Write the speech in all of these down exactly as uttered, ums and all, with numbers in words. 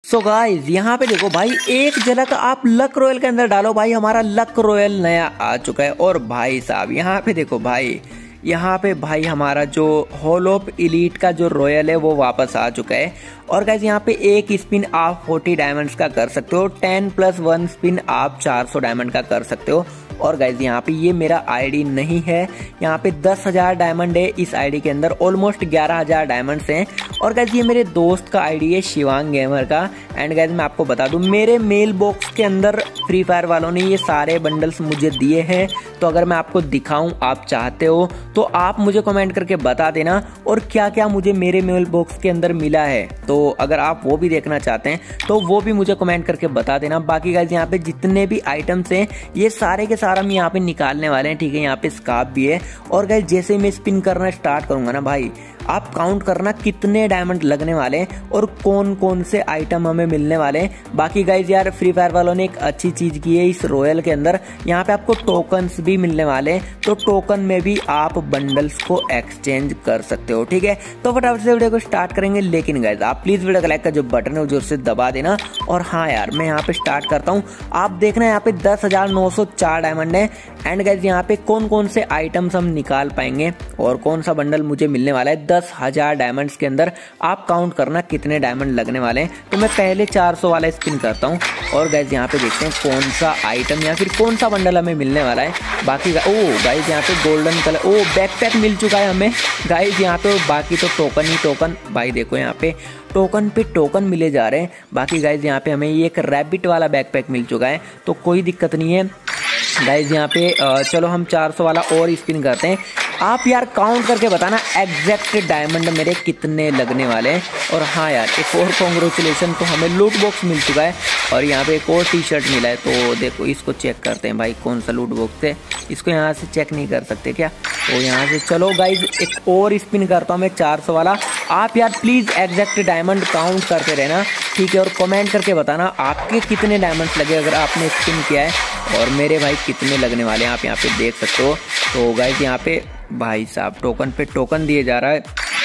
So guys यहाँ पे देखो भाई, एक झलक आप लक रॉयल के अंदर डालो भाई, हमारा लक रॉयल नया आ चुका है। और भाई साहब यहाँ पे देखो भाई, यहाँ पे भाई हमारा जो हॉल ऑफ एलीट का जो रॉयल है वो वापस आ चुका है। और गाइस यहाँ पे एक स्पिन आप चालीस डायमंड्स का कर सकते हो, दस प्लस वन स्पिन आप चार सौ डायमंड का कर सकते हो। और गाइज यहाँ पे ये मेरा आईडी नहीं है, यहाँ पे दस हजार डायमंड है इस आईडी के अंदर, ऑलमोस्ट ग्यारह हजार डायमंड्स हैं। और गाइज ये मेरे दोस्त का आईडी है शिवांग गेमर का। एंड गाइज मैं आपको बता दूं, मेरे मेल बॉक्स के अंदर फ्री फायर वालों ने ये सारे बंडल्स मुझे दिए हैं। तो अगर मैं आपको दिखाऊं आप चाहते हो तो आप मुझे कमेंट करके बता देना, और क्या क्या मुझे मेरे मेल बॉक्स के अंदर मिला है। तो अगर आप वो भी देखना चाहते हैं तो वो भी मुझे कमेंट करके बता देना। बाकी गाइज यहाँ पे जितने भी आइटम्स हैं ये सारे के सारा हम यहाँ पे निकालने वाले हैं, ठीक है। यहाँ पे स्कार्फ भी है। और गाइज जैसे मैं स्पिन करना स्टार्ट करूंगा ना भाई, आप काउंट करना कितने डायमंड लगने वाले हैं और कौन कौन से आइटम हमें मिलने वाले हैं। बाकी गाइज यार फ्री फायर वालों ने एक अच्छी चीज की है इस रॉयल के अंदर, यहाँ पे आपको टोकन्स भी मिलने वाले हैं। तो टोकन में भी आप बंडल्स को एक्सचेंज कर सकते हो, ठीक है। तो फटाफट से वीडियो को स्टार्ट करेंगे, लेकिन गाइज आप प्लीज वीडियो का लाइक का जो बटन है वो जोर से दबा देना। और हाँ यार मैं यहाँ पे स्टार्ट करता हूँ। आप देखना यहाँ पे दस हजार नौ सौ चार डायमंड है। एंड गाइज यहाँ पे कौन कौन से आइटम्स हम निकाल पाएंगे और कौन सा बंडल मुझे मिलने वाला है दस हजार डायमंड्स के अंदर। आप काउंट करना कितने डायमंड लगने वाले हैं। तो मैं पहले चार सौ वाला स्पिन करता हूँ और गाइज यहाँ पे देखते हैं कौन सा आइटम या फिर कौन सा बंडल हमें मिलने वाला है। बाकी ओ गाइज यहाँ पे गोल्डन कलर, ओ बैकपैक मिल चुका है हमें गाइज यहाँ पे। बाकी तो टोकन ही टोकन भाई, देखो यहाँ पे टोकन पे टोकन मिले जा रहे हैं। बाकी गाइज यहाँ पे हमें ये एक रैबिट वाला बैकपैक मिल चुका है, तो कोई दिक्कत नहीं है गाइज। यहाँ पे चलो हम चार सौ वाला और स्पिन करते हैं। आप यार काउंट करके बताना एग्जैक्ट डायमंड मेरे कितने लगने वाले हैं। और हाँ यार एक और कॉन्ग्रेचुलेशन, तो हमें लूट बॉक्स मिल चुका है और यहाँ पे एक और टी शर्ट मिला है। तो देखो इसको चेक करते हैं भाई, कौन सा लूट बॉक्स है। इसको यहाँ से चेक नहीं कर सकते क्या? तो यहाँ से चलो गाइज एक और स्पिन करता हूँ मैं चार सौ वाला। आप यार प्लीज एग्जैक्ट डायमंड काउंट करते रहना, ठीक है। और कमेंट करके बताना आपके कितने डायमंड्स लगे अगर आपने स्पिन किया है, और मेरे भाई कितने लगने वाले हैं आप यहाँ पे देख सकते हो। तो गाइज यहाँ पे भाई साहब टोकन पे टोकन दिए जा रहा है,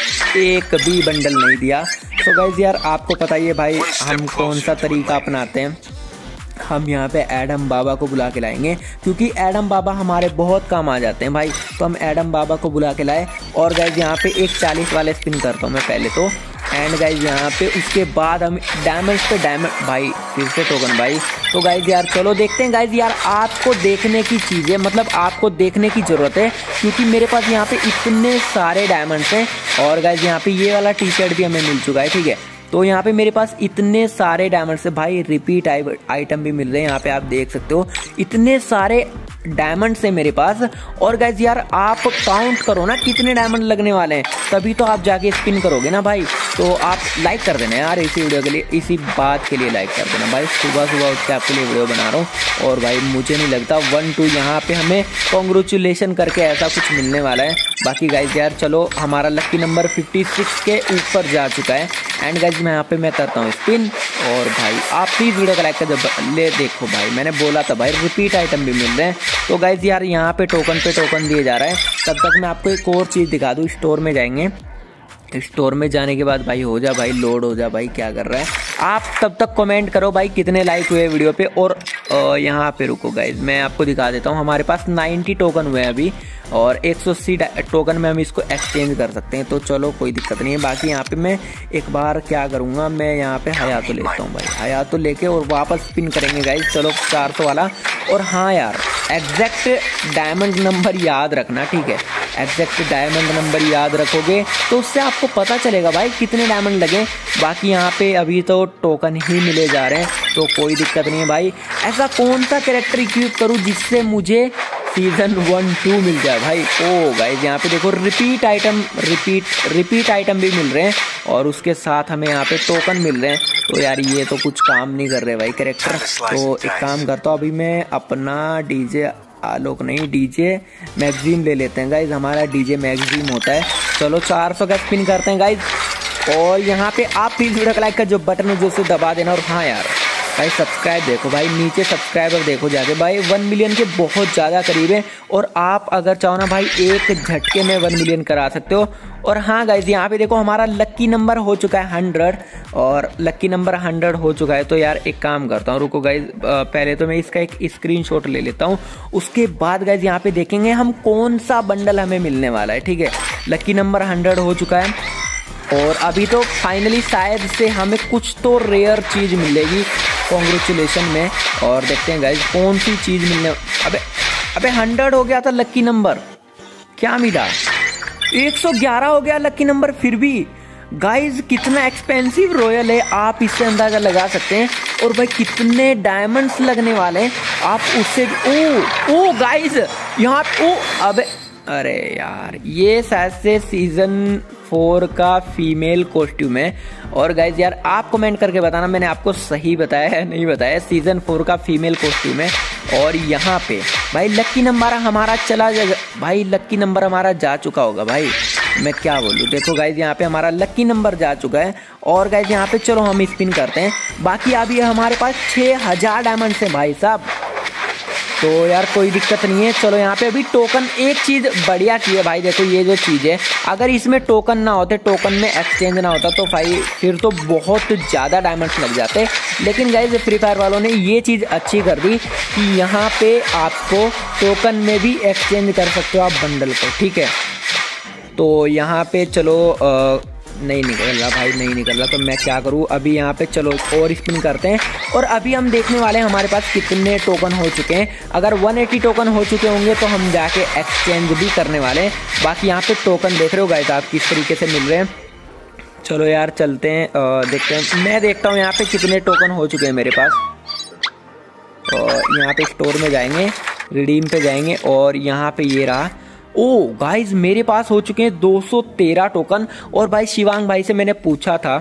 एक भी बंडल नहीं दिया। तो गाइज यार आपको पता ही है भाई हम कौन सा तरीका अपनाते हैं। हम यहाँ पे एडम बाबा को बुला के लाएंगे, क्योंकि एडम बाबा हमारे बहुत काम आ जाते हैं भाई। तो हम एडम बाबा को बुला के लाए। और गाइज यहाँ पे एक चालीस वाले स्पिन करता हूँ मैं पहले तो। एंड गाइज यहाँ पे उसके बाद हम डायमंड्स पे डायमंड भाई, फिर से टोकन भाई। तो गाइज यार चलो देखते हैं गाइज। यार आपको देखने की चीज़ें, मतलब आपको देखने की ज़रूरत है, क्योंकि मेरे पास यहाँ पे इतने सारे डायमंड्स हैं। और गाइज यहाँ पे ये वाला टी शर्ट भी हमें मिल चुका है, ठीक है। तो यहाँ पे मेरे पास इतने सारे डायमंड्स है भाई, रिपीट आइटम भी मिल रहे हैं यहाँ पे, आप देख सकते हो इतने सारे डायमंड्स है मेरे पास। और गाइज यार आप काउंट करो ना कितने डायमंड लगने वाले हैं, तभी तो आप जाके स्पिन करोगे ना भाई। तो आप लाइक कर देना यार इसी वीडियो के लिए, इसी बात के लिए लाइक कर देना भाई। सुबह सुबह उठ के आपके लिए वीडियो बना रहा हूँ। और भाई मुझे नहीं लगता वन टू यहाँ पे हमें कॉन्ग्रेचुलेशन करके ऐसा कुछ मिलने वाला है। बाकी गाइज यार चलो हमारा लक्की नंबर छप्पन के ऊपर जा चुका है। एंड गाइज मैं यहाँ पे मैं करता हूँ स्पिन। और भाई आप प्लीज वीडियो का लाइक कर जब ले, देखो भाई मैंने बोला था भाई रिपीट आइटम भी मिल रहे हैं। तो गाइज यार यहाँ पे टोकन पे टोकन दिए जा रहा है। तब तक मैं आपको एक और चीज़ दिखा दूँ, स्टोर में जाएंगे। स्टोर में जाने के बाद भाई हो जा भाई लोड हो जा भाई, क्या कर रहा है आप। तब तक कमेंट करो भाई कितने लाइक हुए वीडियो पे। और यहाँ पे रुको गाइज मैं आपको दिखा देता हूँ, हमारे पास नब्बे टोकन हुए हैं अभी, और एक सौ अस्सी टोकन में हम इसको एक्सचेंज कर सकते हैं। तो चलो कोई दिक्कत नहीं है। बाकी यहाँ पे मैं एक बार क्या करूँगा, मैं यहाँ पे हयातो लेता हूँ भाई, हयातो लेके और वापस स्पिन करेंगे गाइज। चलो चार सौ वाला। और हाँ यार एग्जैक्ट डायमंड नंबर याद रखना, ठीक है। एग्जैक्ट डायमंड नंबर याद रखोगे तो उससे आपको पता चलेगा भाई कितने डायमंड लगे। बाकी यहाँ पे अभी तो टोकन ही मिले जा रहे हैं, तो कोई दिक्कत नहीं है भाई। ऐसा कौन सा कैरेक्टर इक्विप करूँ जिससे मुझे सीजन वन टू मिल जाए भाई। ओ गाइज यहाँ पे देखो repeat item, repeat repeat item भी मिल रहे हैं, और उसके साथ हमें यहाँ पे टोकन मिल रहे हैं। तो यार ये तो कुछ काम नहीं कर रहे भाई कैरेक्टर। तो एक काम करता हूँ, अभी मैं अपना डीजे आलोक नहीं डीजे मैगजीम ले लेते हैं गाइज। हमारा डीजे मैगजीम होता है। चलो चार सौ का स्पिन करते हैं गाइज। और यहाँ पे आप प्लीज वीडियो का लाइक का जो बटन है जो उसे दबा देना। और हाँ यार भाई सब्सक्राइब देखो भाई, नीचे सब्सक्राइबर देखो जाके भाई, वन मिलियन के बहुत ज़्यादा करीब है। और आप अगर चाहो ना भाई एक झटके में वन मिलियन करा सकते हो। और हाँ गाइज यहाँ पे देखो हमारा लक्की नंबर हो चुका है हंड्रेड, और लक्की नंबर हंड्रेड हो चुका है। तो यार एक काम करता हूँ, रुको गाइज, पहले तो मैं इसका एक स्क्रीनशॉट ले लेता हूँ, उसके बाद गाइज यहाँ पे देखेंगे हम कौन सा बंडल हमें मिलने वाला है। ठीक है, लक्की नंबर हंड्रेड हो चुका है और अभी तो फाइनली शायद से हमें कुछ तो रेयर चीज़ मिलेगी कॉन्ग्रेचुलेशन में। और देखते हैं गाइज कौन सी चीज़ मिलने। अबे अबे हंड्रेड हो गया था लक्की नंबर, क्या मिला? एक सौ ग्यारह हो गया लक्की नंबर। फिर भी गाइज कितना एक्सपेंसिव रॉयल है, आप इससे अंदाजा लगा सकते हैं। और भाई कितने डायमंड्स लगने वाले हैं आप उससे। ओ ओ गाइज यहाँ ओ अबे अरे यार ये शायद से सीजन फोर का फीमेल कॉस्ट्यूम है। और गाइज यार आप कमेंट करके बताना मैंने आपको सही बताया है नहीं बताया, सीजन फोर का फीमेल कॉस्ट्यूम है। और यहाँ पे भाई लक्की नंबर हमारा चला जाएगा भाई, लक्की नंबर हमारा जा चुका होगा भाई, मैं क्या बोलूँ। देखो गाइज यहाँ पे हमारा लक्की नंबर जा चुका है। और गाइज यहाँ पे चलो हम स्पिन करते हैं। बाकी अभी हमारे पास छः हजार डायमंड्स हैं भाई साहब, तो यार कोई दिक्कत नहीं है। चलो यहाँ पे अभी टोकन, एक चीज़ बढ़िया की है भाई, देखो ये जो चीज़ है, अगर इसमें टोकन ना होते, टोकन में एक्सचेंज ना होता तो भाई फिर तो बहुत ज़्यादा डायमंड्स लग जाते। लेकिन गाइज फ्री फायर वालों ने ये चीज़ अच्छी कर दी कि यहाँ पे आपको टोकन में भी एक्सचेंज कर सकते हो आप बंडल को। ठीक है, तो यहाँ पे चलो आ, नहीं निकल रहा भाई, नहीं निकल रहा, तो मैं क्या करूँ अभी। यहाँ पे चलो और स्पिन करते हैं और अभी हम देखने वाले हैं हमारे पास कितने टोकन हो चुके हैं। अगर एक सौ अस्सी टोकन हो चुके होंगे तो हम जाके एक्सचेंज भी करने वाले हैं। बाकी यहाँ पे टोकन देख रहे हो गाइस आप किस तरीके से मिल रहे हैं। चलो यार चलते हैं, आ, देखते हैं, मैं देखता हूँ यहाँ पे कितने टोकन हो चुके हैं मेरे पास। और यहाँ पे स्टोर में जाएंगे, रिडीम पे जाएंगे और यहाँ पे ये रहा। ओ गाइज मेरे पास हो चुके हैं दो सौ तेरह टोकन। और भाई शिवांग भाई से मैंने पूछा था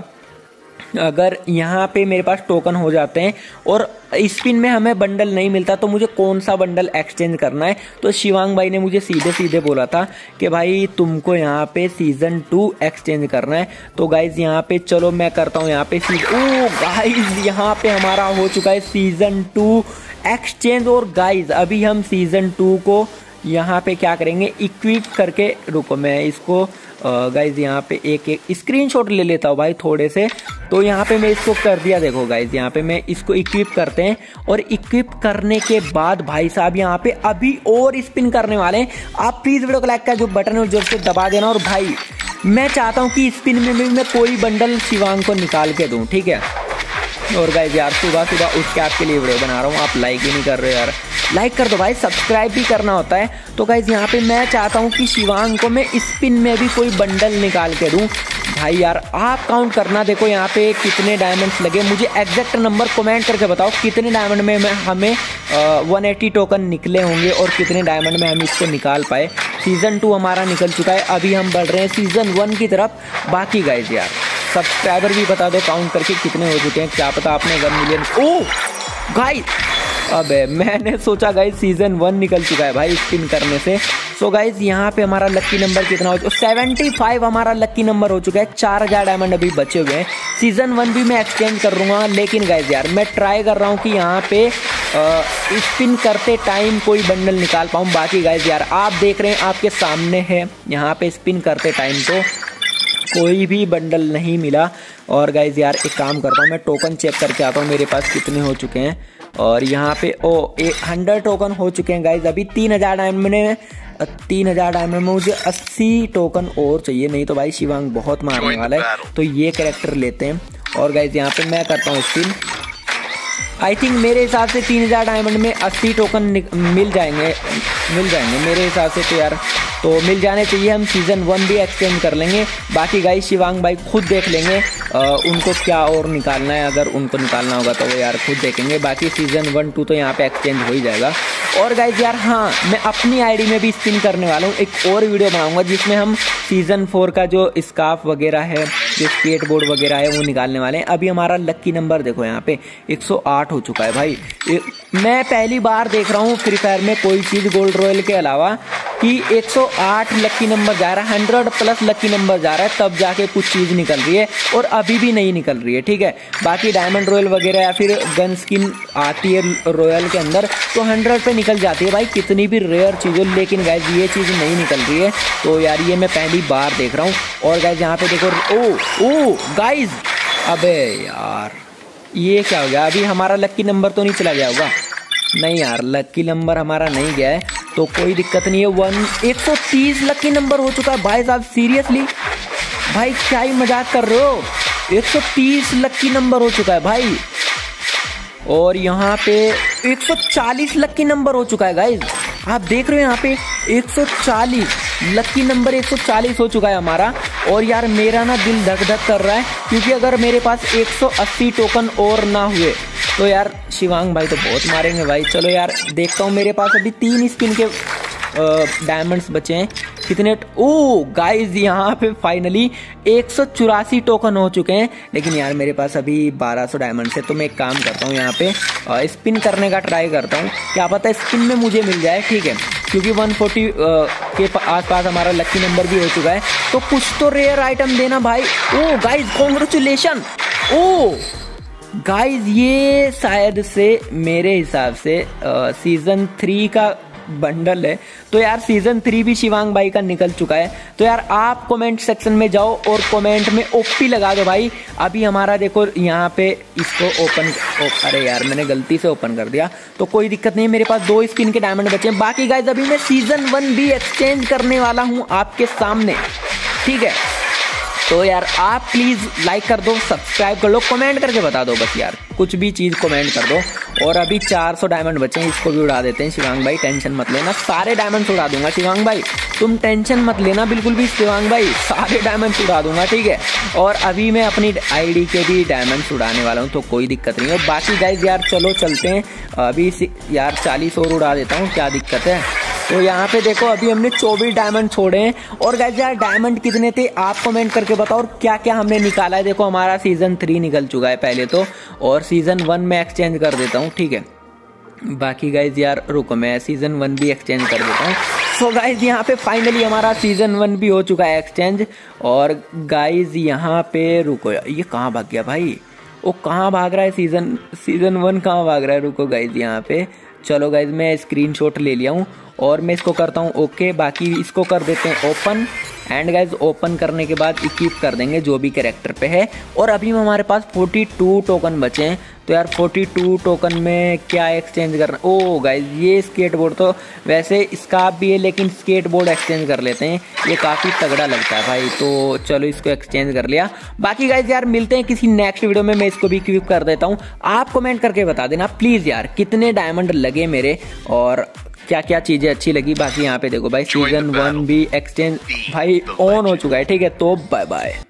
अगर यहाँ पे मेरे पास टोकन हो जाते हैं और स्पिन में हमें बंडल नहीं मिलता तो मुझे कौन सा बंडल एक्सचेंज करना है। तो शिवांग भाई ने मुझे सीधे सीधे बोला था कि भाई तुमको यहाँ पे सीजन टू एक्सचेंज करना है। तो गाइज यहाँ पे चलो मैं करता हूँ यहाँ पे सीजन। ओ गाइज यहाँ पे हमारा हो चुका है सीजन टू एक्सचेंज। और गाइज अभी हम सीजन टू को यहाँ पे क्या करेंगे, इक्विप करके, रुको मैं इसको गाइज यहाँ पे एक एक स्क्रीनशॉट ले लेता हूँ भाई थोड़े से। तो यहाँ पे मैं इसको कर दिया, देखो गाइज यहाँ पे मैं इसको इक्विप करते हैं। और इक्विप करने के बाद भाई साहब यहाँ पे अभी और स्पिन करने वाले हैं। आप प्लीज वीडियो को लाइक का जो बटन है जोर से दबा देना। और भाई मैं चाहता हूँ कि स्पिन में भी मैं कोई बंडल शिवांग को निकाल के दूँ, ठीक है। और गाइज यार सुबह सुबह उठ के आपके लिए वीडियो बना रहा हूँ, आप लाइक ही नहीं कर रहे हो यार। लाइक कर दो भाई, सब्सक्राइब भी करना होता है। तो गाइज यहाँ पे मैं चाहता हूँ कि शिवांग को मैं स्पिन में भी कोई बंडल निकाल के दूँ। भाई यार आप काउंट करना, देखो यहाँ पे कितने डायमंड्स लगे, मुझे एग्जैक्ट नंबर कमेंट करके बताओ कितने डायमंड में मैं हमें एक सौ अस्सी टोकन निकले होंगे और कितने डायमंड में हम इसको निकाल पाए। सीजन टू हमारा निकल चुका है, अभी हम बढ़ रहे हैं सीजन वन की तरफ। बाकी गाइज यार सब्सक्राइबर भी बता दो काउंट करके कितने हो चुके हैं, क्या पता आपने वन मिलियन। ओ गाइज अबे मैंने सोचा गाइज सीजन वन निकल चुका है भाई स्पिन करने से। सो गाइज यहाँ पे हमारा लक्की नंबर कितना हो चुका है, पचहत्तर हमारा लक्की नंबर हो चुका है। चार हजार डायमंड अभी बचे हुए हैं। सीजन वन भी मैं एक्सचेंज कर लूँगा, लेकिन गाइज यार मैं ट्राई कर रहा हूँ कि यहाँ पे स्पिन करते टाइम कोई बंडल निकाल पाऊँ। बाकी गाइज यार आप देख रहे हैं आपके सामने है, यहाँ पे स्पिन करते टाइम तो कोई भी बंडल नहीं मिला। और गाइज यार एक काम करता हूँ, मैं टोकन चेक करके आता हूँ मेरे पास कितने हो चुके हैं। और यहाँ पे ओ एक हंड्रेड टोकन हो चुके हैं गाइज। अभी तीन हजार डायमंड में तीन हजार डायमंड में मुझे अस्सी टोकन और चाहिए, नहीं तो भाई शिवांग बहुत मारने वाला है। तो ये कैरेक्टर लेते हैं। और गाइज यहाँ पे मैं करता हूँ स्पिन। आई थिंक मेरे हिसाब से तीन हजार डायमंड में अस्सी टोकन मिल जाएंगे मिल जाएंगे मेरे हिसाब से तो यार, तो मिल जाने चाहिए। हम सीजन वन भी एक्सचेंज कर लेंगे। बाकी गाइस शिवांग भाई खुद देख लेंगे आ, उनको क्या और निकालना है, अगर उनको निकालना होगा तो वो यार खुद देखेंगे। बाकी सीजन वन टू तो यहाँ पे एक्सचेंज हो ही जाएगा। और गाइस यार हाँ मैं अपनी आईडी में भी स्पिन करने वाला हूँ, एक और वीडियो बनाऊंगा जिसमें हम सीजन फोर का जो स्कार्फ वगैरह है, जो स्केट बोर्ड वगैरह है वो निकालने वाले हैं। अभी हमारा लक्की नंबर देखो यहाँ पे एक सौ आठ हो चुका है भाई। मैं पहली बार देख रहा हूँ फ्री फायर में कोई चीज़ गोल्ड रॉयल के अलावा कि एक सौ आठ लकी नंबर जा रहा है, हंड्रेड प्लस लकी नंबर जा रहा है, तब जाके कुछ चीज निकल रही है और अभी भी नहीं निकल रही है। ठीक है, बाकी डायमंड रॉयल वगैरह या फिर गन स्किन आती है रॉयल के अंदर तो हंड्रेड पे निकल जाती है भाई, कितनी भी रेयर चीज हो। लेकिन गाइज ये चीज नहीं निकल रही है, तो यार ये मैं पहली बार देख रहा हूँ। और गाइज यहाँ पे देखो, ओ ओ गाइज, अबे यार ये क्या हो गया? अभी हमारा लकी नंबर तो नहीं चला गया होगा? नहीं यार, लकी नंबर हमारा नहीं गया है, तो कोई दिक्कत नहीं है। वन एक सौ तीस लकी नंबर हो चुका है भाई साहब, सीरियसली भाई क्या ही मजाक कर रहे हो? एक सौ तीस लकी नंबर हो चुका है भाई। और यहाँ पे एक सौ चालीस लकी नंबर हो चुका है गाइज, आप देख रहे हो यहाँ पे एक सौ चालीस लकी नंबर, एक सौ चालीस हो चुका है हमारा। और यार मेरा ना दिल धक धक कर रहा है, क्योंकि अगर मेरे पास एक सौ अस्सी टोकन और ना हुए तो यार शिवांग भाई तो बहुत मारेंगे भाई। चलो यार देखता हूँ, मेरे पास अभी तीन स्पिन के डायमंड्स बचे हैं। कितने? ओ गाइज यहाँ पे फाइनली एक सौ चौरासी टोकन हो चुके हैं, लेकिन यार मेरे पास अभी बारह सौ डायमंड्स है। तो मैं एक काम करता हूँ, यहाँ पे स्पिन करने का ट्राई करता हूँ, क्या पता है स्पिन में मुझे मिल जाए। ठीक है, क्योंकि एक सौ चालीस के आसपास हमारा लकी नंबर भी हो चुका है, तो कुछ तो रेयर आइटम देना भाई। Oh guys congratulation. Oh guys ये शायद से मेरे हिसाब से आ, सीजन थ्री का बंडल है, तो यार सीजन थ्री भी शिवांग भाई का निकल चुका है। तो यार आप कमेंट सेक्शन में जाओ और कमेंट में ओपी लगा दो भाई। अभी हमारा देखो यहाँ पे इसको ओपन ओ, अरे यार मैंने गलती से ओपन कर दिया, तो कोई दिक्कत नहीं, मेरे पास दो स्पिन के डायमंड बचे हैं। बाकी गाइज अभी मैं सीजन वन भी एक्सचेंज करने वाला हूँ आपके सामने। ठीक है, तो यार आप प्लीज लाइक कर दो, सब्सक्राइब कर लो, कमेंट करके बता दो बस यार, कुछ भी चीज कमेंट कर दो। और अभी चार सौ डायमंड बचे हैं, इसको भी उड़ा देते हैं। शिवांग भाई टेंशन मत लेना, सारे डायमंड उड़ा दूंगा शिवांग भाई, तुम टेंशन मत लेना बिल्कुल भी शिवांग भाई, सारे डायमंड उड़ा दूंगा। ठीक है, और अभी मैं अपनी आईडी के भी डायमंड उड़ाने वाला हूँ, तो कोई दिक्कत नहीं है। बाकी गाइज यार चलो चलते हैं, अभी यार चालीस और उड़ा देता हूँ, क्या दिक्कत है। तो यहाँ पे देखो अभी हमने चौबीस डायमंड छोड़े हैं। और गाइस यार डायमंड कितने थे आप कमेंट करके बताओ, और क्या क्या हमने निकाला है। देखो हमारा सीजन थ्री निकल चुका है पहले तो, और सीजन वन में एक्सचेंज कर देता हूँ। ठीक है, बाकी गाइज यार रुको मैं सीजन वन भी एक्सचेंज कर देता हूँ। सो गाइज यहाँ पे फाइनली हमारा सीजन वन भी हो चुका है एक्सचेंज। और गाइज यहाँ पे रुको, ये कहाँ भाग गया भाई? वो कहाँ भाग रहा है? सीजन सीजन वन कहाँ भाग रहा है? रुको गाइज यहाँ पे, चलो गाइज मैं स्क्रीनशॉट ले लिया हूँ और मैं इसको करता हूँ ओके। बाकी इसको कर देते हैं ओपन, एंड गाइज ओपन करने के बाद इक्विप कर देंगे जो भी कैरेक्टर पे है। और अभी हमारे पास बयालीस टोकन बचे हैं, तो यार बयालीस टोकन में क्या एक्सचेंज करना? ओ गाइज ये स्केटबोर्ड, तो वैसे स्कार्फ भी है लेकिन स्केटबोर्ड एक्सचेंज कर लेते हैं, ये काफ़ी तगड़ा लगता है भाई। तो चलो इसको एक्सचेंज कर लिया। बाकी गाइज यार मिलते हैं किसी नेक्स्ट वीडियो में, मैं इसको भी इक्विप कर देता हूँ। आप कमेंट करके बता देना प्लीज़ यार कितने डायमंड लगे मेरे और क्या क्या चीजें अच्छी लगी। बाकी यहाँ पे देखो भाई सीजन वन भी एक्सचेंज भाई ऑन हो चुका है। ठीक है, तो बाय बाय।